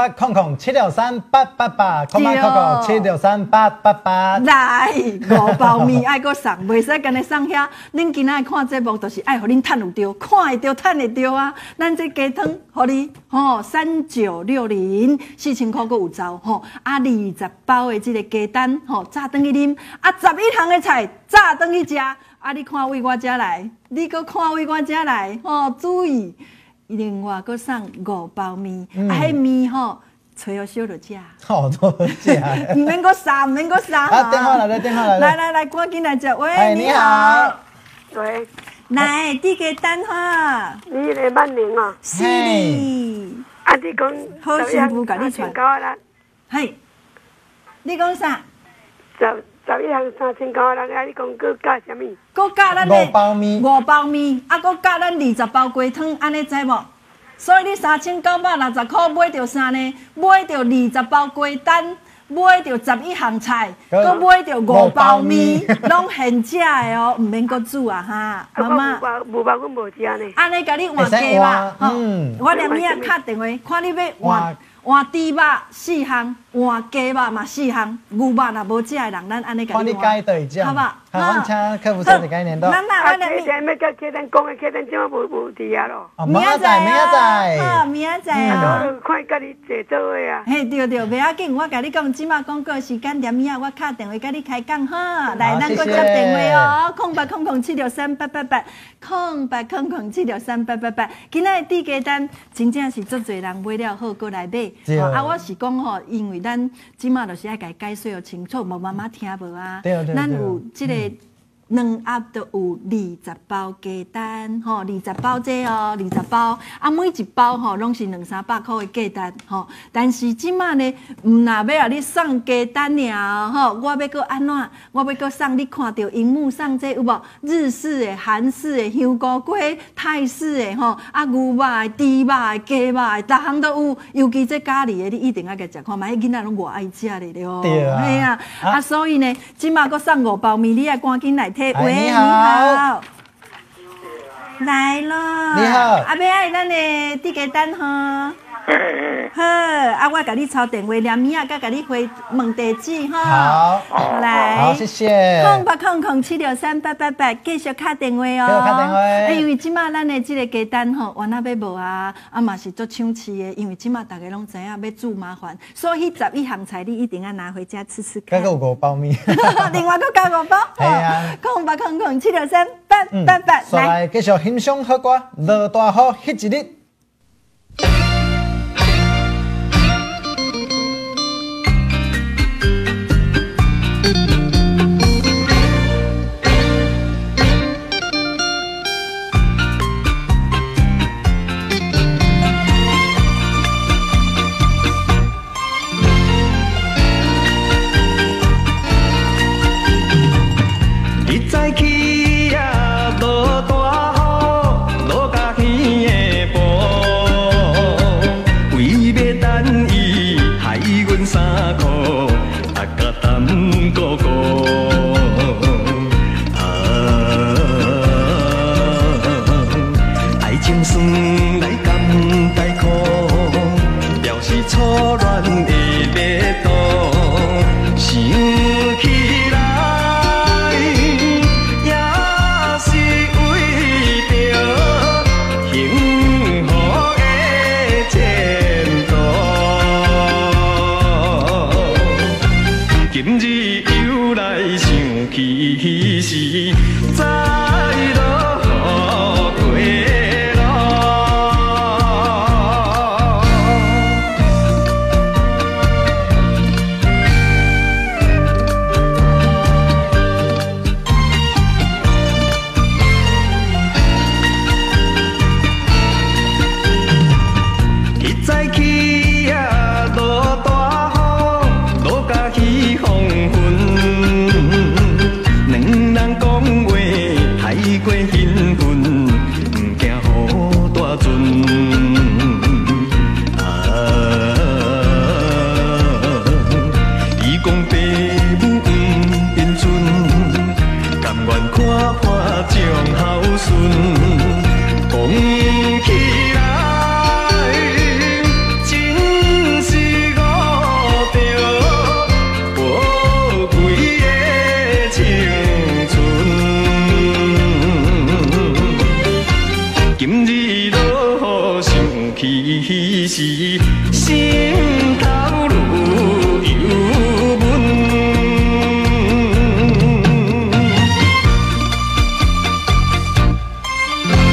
0800-763-888，0800-763-888， 来5包米爱搁送，袂使干那送遐，恁今仔看节目就是爱互恁趁有着，看。着趁会着啊！咱这鸡汤，互你吼3960 4000块阁有走吼，啊20包的这个鸡蛋吼炸转去啉，啊11项的菜炸转去食，啊你看为我遮来，你阁看为我遮来吼，注意，另外阁送5包面，啊迄面吼找好烧就食。 好多食。 唔免搁杀，唔免搁杀。 啊，电话来了，电话来了。 来，赶紧来接。喂， 哎，你好。 喂， 来，地鸡蛋哈。 你来万宁啊？ 是哩。 啊，你讲好幸福，甲你传。嘿，你讲啥 11项3900人啊！你讲佮加什么？ 佮加咱 5包面 ，5包面，啊，佮加咱20包鸡汤，安尼知无？所以你3960块买着啥呢？买着20包鸡蛋，买着11项菜，佮买着5包面，拢现食的哦，唔免佮煮啊哈，妈妈。 无包阮无食呢。 安尼甲你换鸡吧，吼，我连你啊敲电话，看你要换猪肉4项，换鸡肉嘛4项，牛肉若无食的人，咱安尼甲你换，好吧？ 好，我们请客服小姐给联络。 妈妈，我连你。要甲客人讲的，客人怎么无伫啊咯？ 明仔载， 好，明仔载哦。 看甲你坐做伙啊。 嘿，对，不要紧，我甲你讲，即马广告时间点以后，我敲电话甲你开讲哈。来，咱搁接电话哦，0800763888，0800763888。今仔的地鸡蛋真正是足侪人买了好，搁来买。啊，我是讲吼，因为咱即马就是爱甲伊解说清楚，无妈妈听无啊。咱有即个。两盒都有20包鸡蛋，吼，20包这哦，20包，啊，每一包吼拢是200-300块的鸡蛋，吼。但是即马呢，唔若要啊你送鸡蛋尔，吼，我要搁安怎？我要搁送你看到荧幕上这有无？日式的、韩式的、香菇粿、泰式的，吼，啊，牛肉的、猪肉的、鸡肉的，逐项都有。尤其这咖喱的，你一定要甲食看，嘛，迄囡仔拢偌爱食咧哦。 对啊。 嘿啊，啊，所以呢，即马搁送5包面，你爱赶紧来摕。喂， 你好， 来咯！ 你好， 啊，要爱咱的地鸡蛋吼。好，啊，我甲你抄电话，连名甲你回问地址哈。 好， 来， 好，谢谢。 0800763888，继续敲电话哦。 继续敲电话。 因为即马咱的即个鸡蛋吼，原来要无啊，啊嘛是足抢市的，因为即马大家拢知影要煮麻烦，所以11项菜你一定要拿回家吃吃看。 再有5包面。 另外搁加5包。 系啊。 0800763888， 来继续欣赏好歌，落大雨迄一日。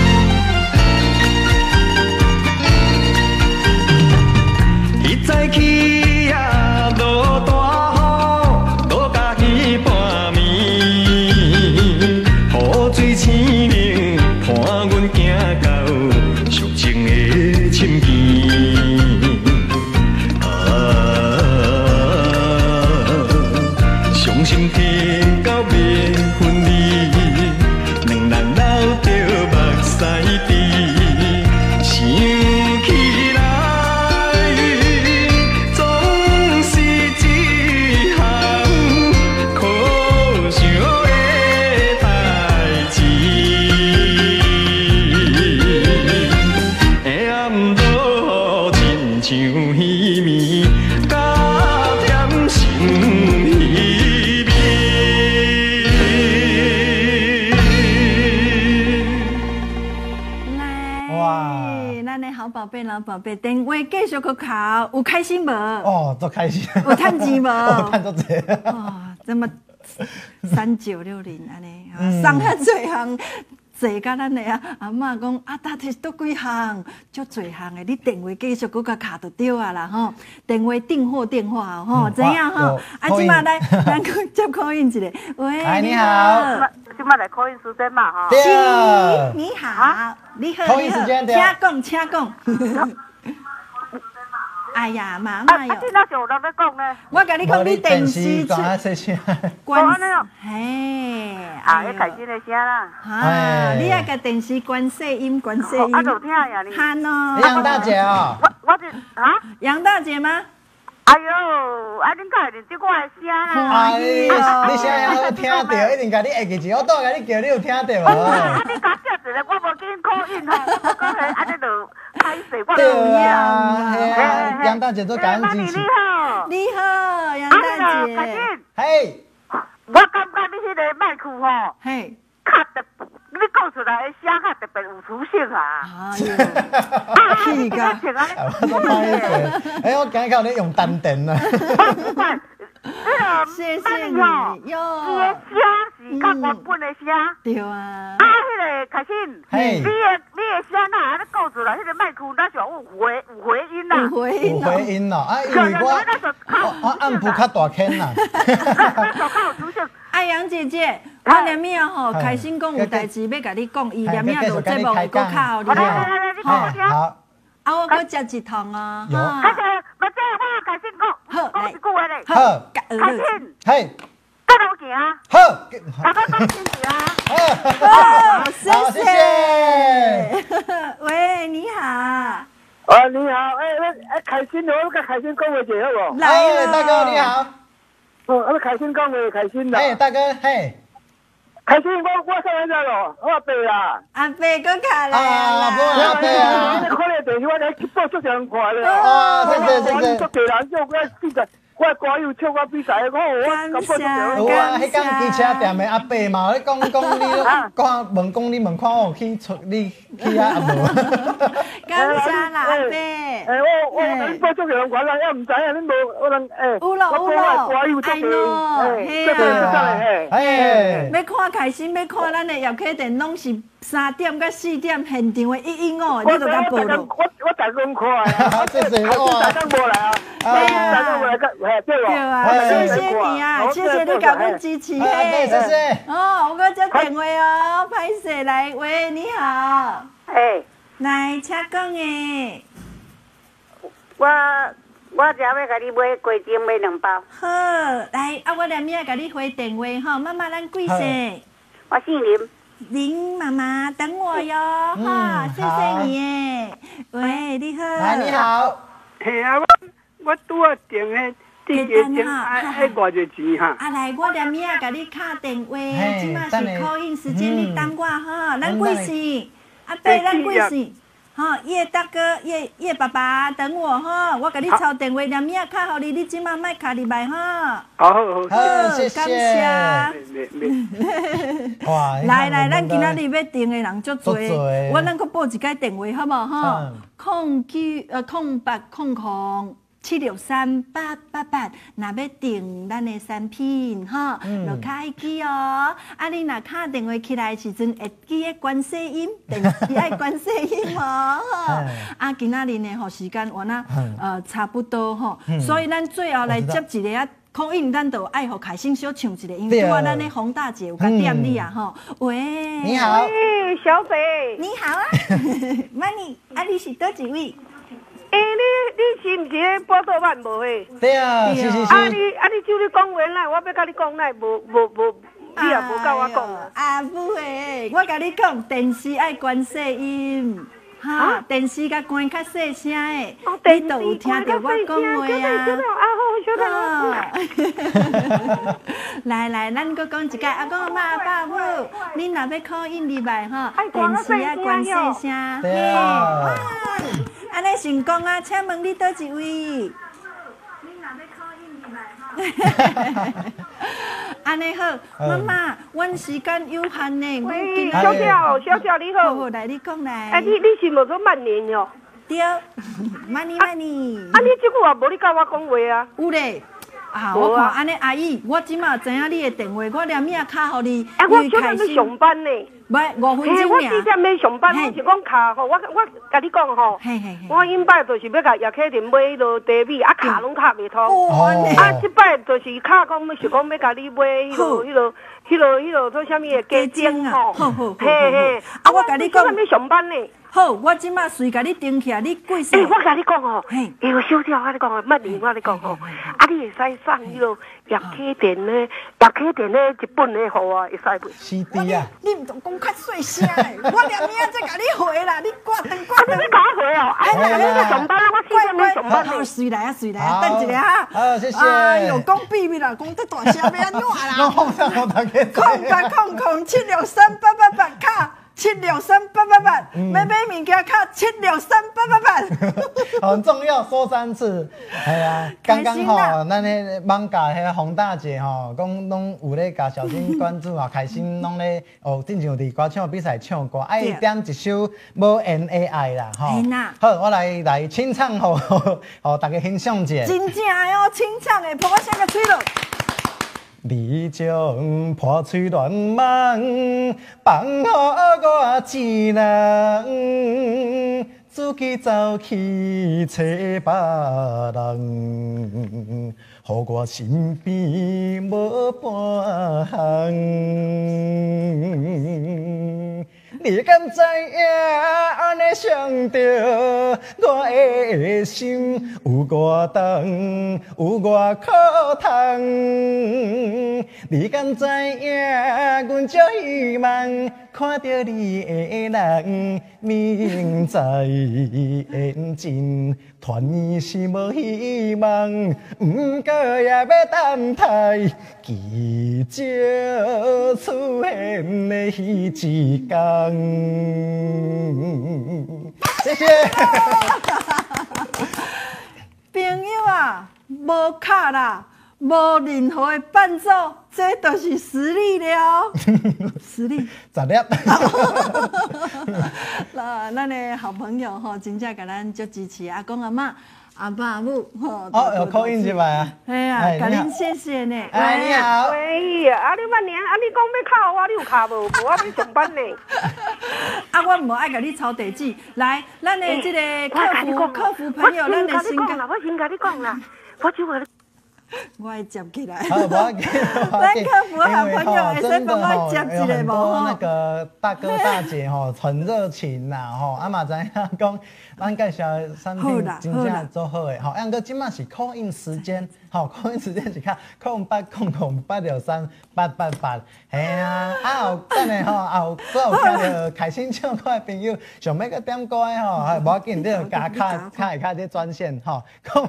起。 咱的好宝贝、老宝贝，电话继续去考，有开心无？ 哦，都开心。 有趁钱无？ 趁足济。 哦，这么3960安尼，送遐侪项。坐甲咱的阿嬷讲到底是倒几项，足侪项的，你电话继续搁甲卡就对啊啦吼，电话订货电话吼，怎样吼？即马来，咱接call in一个，喂， 你好， 即马来call in时间嘛吼？ 是，你好，你好，请讲。哎呀，妈妈哟！ 那就有人在讲呢。 我甲你讲，你电视关， 嘿， 迄开心的声啦。 你也甲电视关细音，关细音。 就听呀你。 喊哦。 杨大姐哦。 我是杨大姐吗？ 哎呦，恁敢会认得我的声啦？ 哎呦，你声也好听到，一定甲你下记一，我倒甲你叫，你有听到无？ 你甲叫一个，我无紧call in吼，我讲的安尼就歹势，我对啊，杨大姐都感恩支持。 你好，杨大姐。 嘿， 我感觉你迄个麦克吼， 嘿， 较特，你讲出来的声较特别有磁性啊。 气噶。 我都怕一些，哎，我今日靠你用单电啊。 谢谢你哟。伊的声是较原本的声。 对啊。 迄个开心， 嘿， 你的声啊，你讲出来，迄个麦克那上有回音啦。 有回音哦，因为我按不较大声啦。 哎，杨姐姐，我连面吼开心讲有代志要甲你讲，伊连面录节目会搁靠你。 好。 啊，我搁接一通哦。 有。 我这我开心讲，讲一句话咧。 好， 开心。 嘿。 跟我行啊。 好。 大家放心行啊。 好，谢谢。喂，你好。 你好，开心哦，我甲开心讲话者好无？ 来， 大哥你好。 开心讲话开心啦。 哎，大哥，嘿。 开心，我上来了咯，我阿伯啦。 阿伯搁卡来啦。 阿伯啊。 你看咧电视，我来去报足人看咧。 谢谢。 足地人叫我比赛，我歌友唱我比赛，我感觉足人。 有啊，迄间机车店的阿伯嘛，你讲你看问你看我去出你去啊阿无？ 感谢啦阿伯。 我你报足人看啦，也唔知啊，你无我能有咯， 歌友足地， 要看开心，要看咱的叶启田，拢是3点到4点现场的115，你都甲报咯。 我大公看啊， 谢谢我大公无来啊，大公无来对啊，谢谢你啊，谢谢你甲阮支持嘿， 谢谢。 哦，我搁接电话哦，歹势来，喂，你好，来，请讲诶。 我只要甲你买鸡精买2包。 好，来，我连夜甲你回电话吼，妈妈咱贵姓？ 我姓林。 林妈妈，等我哟，哈，谢谢你耶。喂，你好。 你好。 嘿啊，我拄啊订迄订个订爱偌济钱哈。 啊来，我连夜甲你敲电话，即马是call in时间，你等我哈。咱贵姓？阿伯，咱贵姓？好，叶大哥，叶爸爸，等我哈，我甲你抄电话，连夜敲互你，你即马莫敲入来哈。 好， 谢谢。 感谢。 哇， 来，咱今仔日要订的人足多，我咱搁报一个电话好无哈？0900763888，若要订咱的产品哈，就开机哦。啊，你若敲电话起来时阵，会记得关静音，电视爱关静音哦。啊，今仔日呢，吼时间我那差不多吼，所以咱最后来接一个啊。call in，咱就爱互开心小唱一个，因为我咱的洪大姐有甲点你啊吼。喂， 你好， 小北， 你好啊，妈你啊，你是倒一位？ 你是毋是迄报道版无诶？ 对啊，是。 啊你就你讲话啦，我要甲你讲啦，无，你也无甲我讲啊。 啊不会，我甲你讲，电视爱关静音。哈，电视甲关较细声诶，你都有听到我讲话啊！来，咱搁讲一个，阿公阿妈阿爸母，恁若要 call in 入来吼，电视爱关细声。 对啊。 安尼成功啊！请问你倒一位？恁若要 call in 入来吼。安尼好，妈妈，阮时间有限呢。 喂，小姐你好。 好，来你讲来。 你是无做万年哟？ 对，慢你慢你。 啊，你即句话无你甲我讲话啊？ 有咧。啊，我看安尼阿姨，我即马知影你的电话，我连名卡互你。 啊，我今日要上班呢。 唔，5分钟我4点要上班，我是讲卡吼，我甲你讲吼，我因摆就是要甲叶启田买迄落茶米，啊卡拢卡袂通。啊，即摆就是卡讲，是讲要甲你买迄落做啥物的鸡精吼。嘿嘿，啊，我甲你讲，要上班呢。 好，我即马随甲你登起来，你贵姓？ 我甲你讲吼，那个小调我你讲哦，慢点我你讲吼，啊，你会使送迄落叶启田的一本的互我，会使袂 ？CD 啊！ 你唔同讲较细声诶，我连名再甲你回啦，你挂灯。 你甲我回哦，哎，你要上班，我4点要上班呢。 随来啊，随来啊，等一下哈。 好，谢谢。 哎呦，讲秘密啦，讲得大声要安怎啦？ 我大家 0800763888卡。763888，要买物件卡763888， 很重要，说3次。哎呀，刚刚吼，咱咧网咖迄洪大姐吼，讲拢有咧甲小新关注啊，开心拢咧哦，正像伫歌唱比赛唱歌，爱点一首无言的爱啦，吼。好，我来清唱吼，大家欣赏者。 真正哦，清唱的，破声个吹落。 你将破碎乱梦放予我一人，自己走去找别人，予我身边无半项。你敢知影安尼想着我的心有偌重，有偌苦痛？你敢知影阮足希望看到你的人明在眼前，团圆是无希望，不过也要等待奇迹出现的迄一天。谢谢。 朋友啊，无卡啦，无任何的伴奏，这就是实力了。实力。 咋了？ 那咱的好朋友吼，真正甲咱足支持阿公阿嬷。阿爸阿母吼， 有call in一摆啊！ 哎呀，甲恁谢谢呢。 哎，你好。 喂，啊，你慢点，啊，你讲要卡我，你有卡无？我要上班呢。 啊，我无爱甲你抄地址，来，咱的这个客服朋友，咱的新歌。 我先甲你讲啦，我就话。 我会接起来。 好，不要紧， 咱客服好朋友，会使帮我接一个无？ 那个大哥大姐吼，很热情呐吼，啊嘛知影讲，咱介绍产品真正做好诶吼，按个即马是 call in 时间，吼 call in 时间是看0800886888，嘿啊，啊等下吼，有听到开心唱歌诶朋友，想要个点歌诶吼，无要紧，你就加卡下这专线吼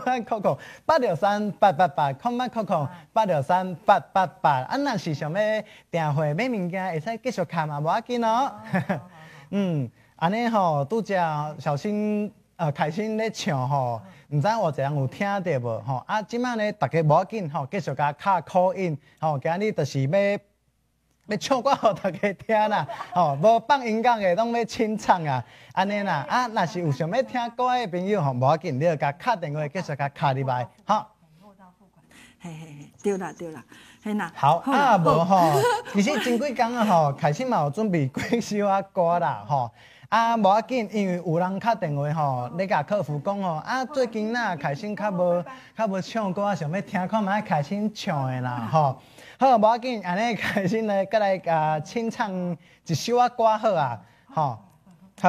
，0800886868，啊若是想要订货买物件，会使继续卡嘛，无要紧哦。安尼吼，拄则小新开心咧唱吼，毋知有一人有听到无吼？啊，即摆咧，大家无要紧吼，继续甲卡 call in 吼，今日就是要唱歌互大家听啦，吼，无放音乐的拢要清唱啊，安尼啦。啊，若是有想要听歌的朋友吼，无要紧，你就甲卡电话继续甲卡入来，吼。 嘿，对啦，嘿呐。 好啊，无吼，其实前几工啊吼，开始嘛有准备几首歌啦，吼。啊，无要紧，因为有人敲电话吼，咧甲客服讲吼，啊，最近呐开心较无唱歌，想要听看卖开心唱的啦，吼。好，无要紧，安尼开心咧，再来清唱一首歌好啊，吼。好，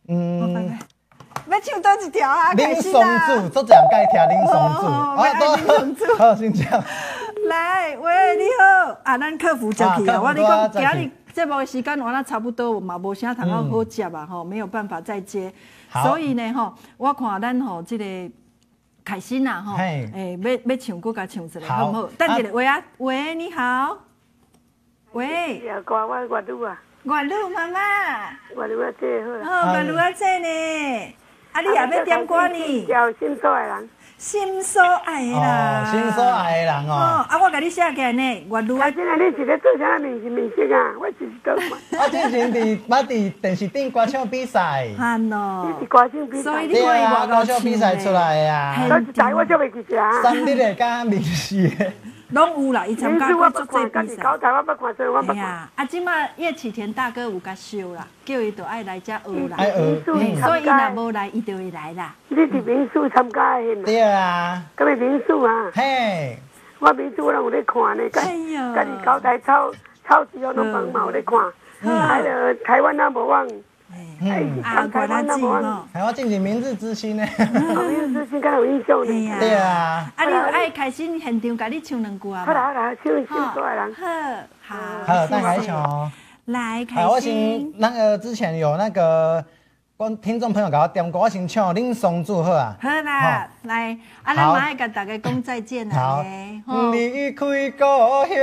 要唱倒一条啊？ 林松子，做这样该听林松子，好，先这样。 来，喂，你好，啊，咱客服接去啊，我你讲今日。这部时间完了差不多，嘛无啥通好接啊，吼，没有办法再接，所以呢，吼，我看咱吼这个开心呐，吼，要唱歌，甲唱一个，好不好？等一下，喂啊，喂，你好，喂， 我月女啊， 月女妈妈， 月女姐好啦， 好，月女姐呢？啊，你也要点歌呢？ 叫新做的人。 心所爱的啦， 心所爱的人哦。 啊，我甲你写起来呢，我愈啊，今仔你是咧做啥明星啊？我就是倒嘛。 我之前伫电视顶歌唱比赛。 喊咯。 你是歌唱比赛。 所以你对啊，歌唱比赛出来的啊。 我一台我就袂记啥。 3日的甲明视的。 拢有啦，伊参加过足侪比赛。 高台我捌看，所以我捌看。 啊，即马叶启田大哥有甲收啦，叫伊就爱来遮学啦。 爱学， 所以伊若无来，伊就会来啦。 你是民宿参加的嘛？ 对啊。 咁咪民宿啊？ 嘿。 我民宿我拢有咧看呢，家己高台草市哦，拢帮嘛有咧看。还有台湾那无忘。 台湾那无忘。 台湾进行明日之星呢。 明日之星，敢有印象呢？ 对啊。 啊，你有爱开始现场，甲你唱两句啊？ 好啦，唱多人。 好， 大开唱。 来，开始。 我先那个之前有那个听众朋友给我点歌，我先唱《恁松竹》好啊。 好啦，来，啊，咱马上甲大家讲再见啦。 好，离开故乡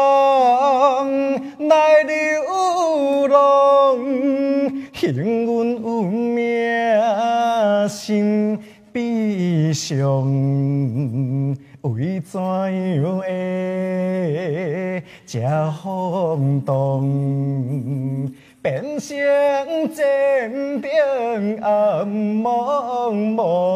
来流浪，幸运有命心悲伤，为怎样会这风动？变成前程暗茫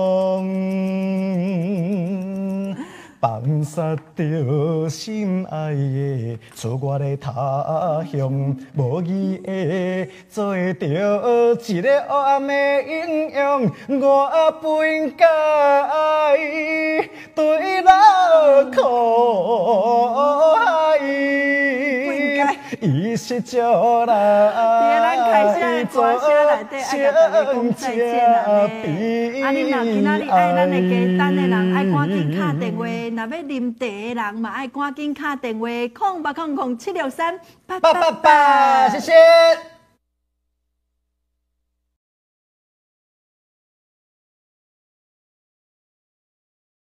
茫，放杀着心爱的，出我的他乡，无义的做着一个黑暗的英雄，我不应该对他可爱。伊是招来， 咱开始的歌声内底爱甲大家讲再见啦咧。啊，你若今仔日爱咱的家等的人，爱赶紧敲电话；若要啉茶的人嘛，爱赶紧敲电话：0800763888。 谢谢。